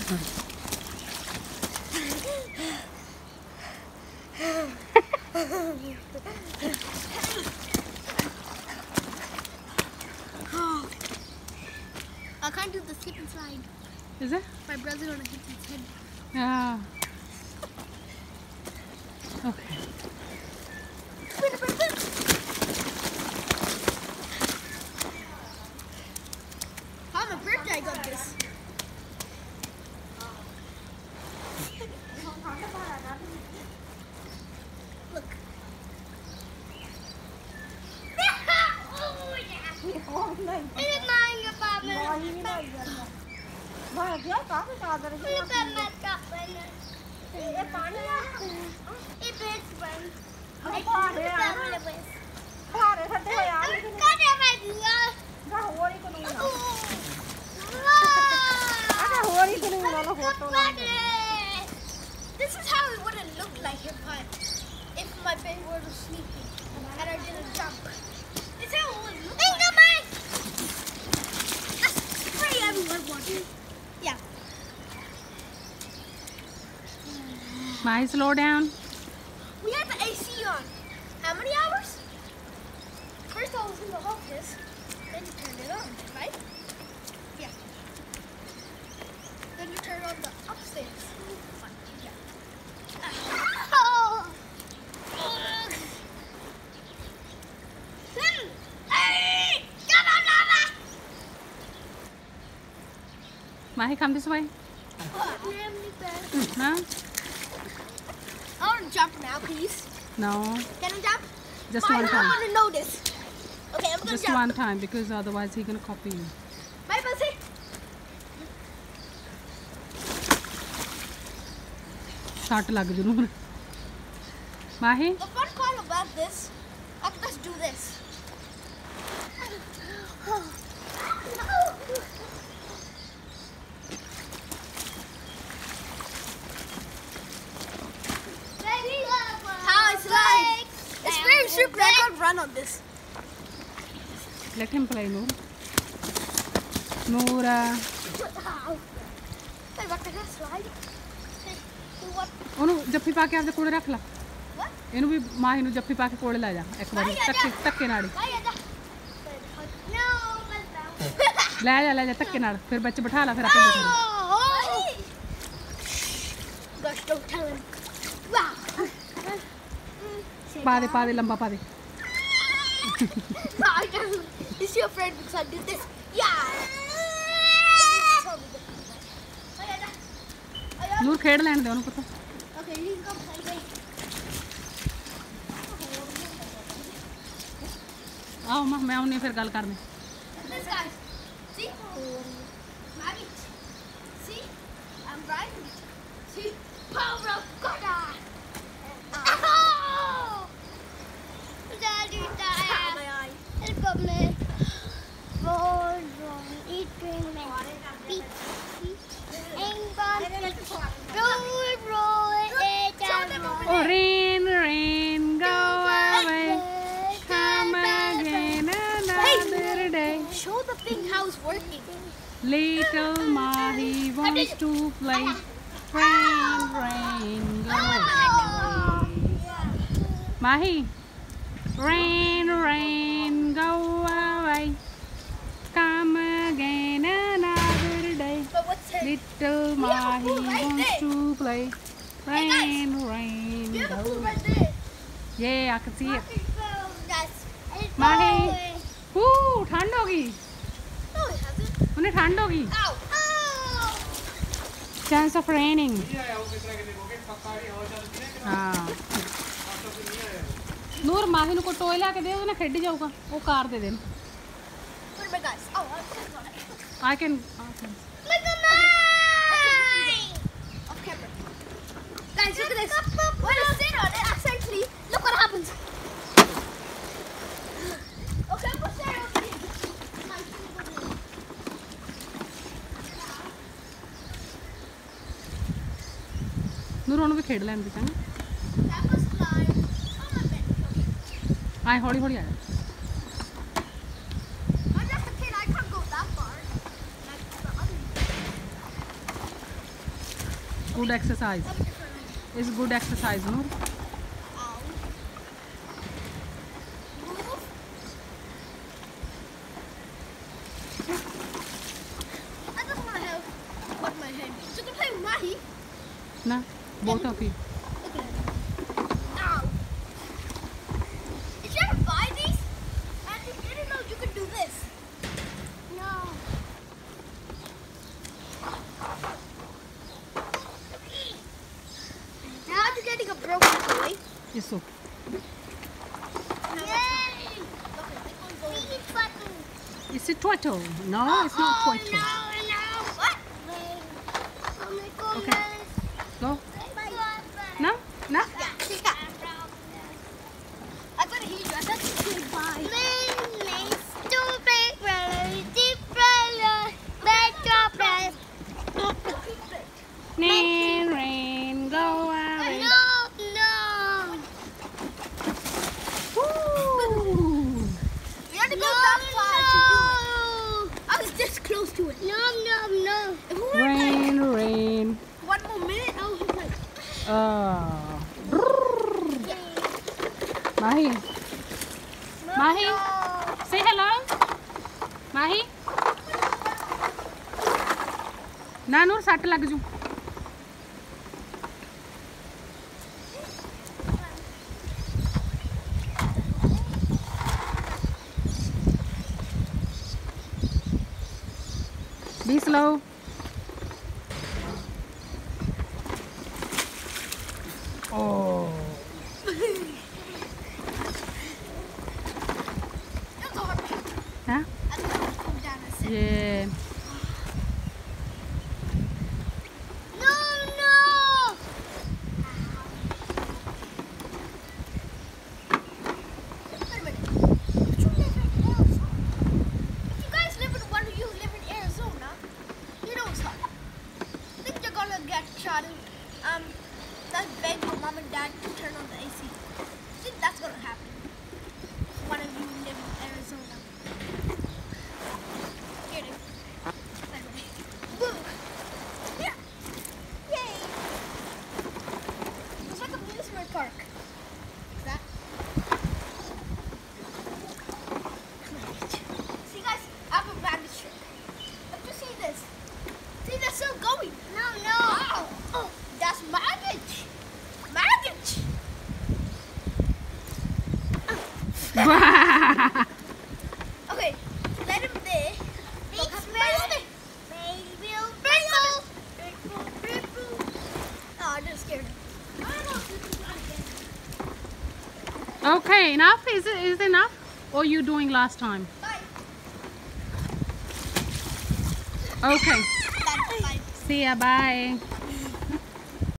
I can't do the slip and slide. Is it? My brother gonna hit his head. Yeah. Okay. On my birthday I got this. Look. Oh yeah. It's mine, your father. Look at my top right. It breaks one. This is how it would have looked like if my baby were sleeping and I didn't jump. This is how it would look like. Let's spray everywhere water. Yeah. Mahi, slow down. We had the AC on. How many hours? First I was in the office, then you turned it on, right? Yeah. Then you turn on the upstairs. Yeah. Oh. Mahi, come this way. No? I want to jump now, please. No. Can I jump? Just Mine, one I time. want to know this. Okay, I'm going to Just jump. one time, because otherwise he's gonna copy you. Bye, Buzzy. Start lag जरूर. Mahi? The fun part about this, let's do this. How it's like. It's very super. I can't run on this. Let him play, Noor. Noor. Hey, what the hell slide? Hey, what? ਉਹਨੂੰ ਜੱਫੀ ਪਾ ਕੇ ਆਪਦੇ ਕੋਲੇ ਰੱਖ ਲਾ. What? ਇਹਨੂੰ ਵੀ ਮਾਹੀ ਨੂੰ ਜੱਫੀ ਪਾ ਕੇ ਕੋਲੇ ਲੈ ਜਾ ਇੱਕ ਵਾਰੀ ਧੱਕੇ ਨਾਲ ਹੀ. No, ਲੈ ਜਾ ਧੱਕੇ ਨਾਲ ਫਿਰ ਵਿੱਚ ਬਿਠਾ ਲਾ ਫਿਰ ਆਪੇ ਬੈਠੇ. Gosh, don't tell him. Wow. ਪਾ ਦੇ ਲੰਬਾ ਪਾ ਦੇ. No, I don't. Is she afraid because I did this? Yeah. ਨੂਰ ਖੇਡ ਲੈਣ ਦੇ ਉਹਨੂੰ ਪੁੱਤ. Okay, he's gonna play. Wait. ਆਓ ਮੈਂ ਉਹਨੇ ਫਿਰ ਗੱਲ ਕਰਨੀ. This guy. See? Maggie. See? I'm right. See? Power of God. Daddy, my eye. Help me. Eating me. Oh, rain, go away. Come again another day. Show the thing how it's working. Little Mahi wants to play. Rain, go away. Mahi, rain, go away. Come again another day. But what's it? Little Mahi wants to play. Rain, We have a go pool away. right there. Yeah, I can see it. Yes. Mahi. ठंड होगी. No, it hasn't. उन्हें ठंड होगी. Ow. Ow. Chance of raining. हाँ. ਨੂਰ ਮਾਹੀ ਨੂੰ ਕੋ ਟੋਏ ਲਾ ਕੇ ਦੇ ਉਹਨੇ ਖੇਡੀ ਜਾਊਗਾ ਉਹ ਕਾਰ ਦੇ ਦੇਣ. What about guys? Oh, I'm on it. I can. Look at mine! Off camera. Guys, look at this. When I sit on it, essentially, look what happens. Okay, I'm gonna start over here. ਨੂਰ ਉਹਨੂੰ ਵੀ ਖੇਡ ਲੈਣ ਦੇ ਚੰਗਾ. That was slide on my bed. ਆਏ ਹੌਲੀ ਹੌਲੀ ਆ ਜਾ. I'm just a kid. I can't go that far. Like the other. good exercise. It's good exercise, no? I just want to have what my hand. So you can play with Mahi. Nah, both of you. Look at it. Ow. Did you ever buy these? And you didn't know you could do this. No. Now you're getting a broken toy. Yes, so. Yay! Is it turtle? No, it's not turtle. What? Okay. Go. No? No? Yeah. I couldn't hear you. I thought you said bye. Rain, rain, go away. Woo. We had to go that far to do it. I was this close to it. If we were Rain, rain. like 1 more minute, I was like, Mahi. Mahi, say hello. Mahi. Nanur सट लग जू. Be slow. Oh. it's hard. Huh? I think I'll go down and sit. Yeah. Wait a minute. But you live in Arizona. If you guys live in one of you live in Arizona, you know it's hard. I think you're gonna get shot in. Let's beg your mom and dad to turn on the AC. I think that's gonna happen. If one of you live in Arizona. Here it is. Wait a minute. Boom. Yeah. Yay. It's like a amusement park. Is that? See guys, I have a rabbit trick. Let you see this. See, they're still going. Wow. Oh, that's baggage. Baggage. Okay, let him there. Oh, I just scared him. Okay, enough? Is it enough? Or you doing last time? Bye. Okay. Bye. See ya, bye.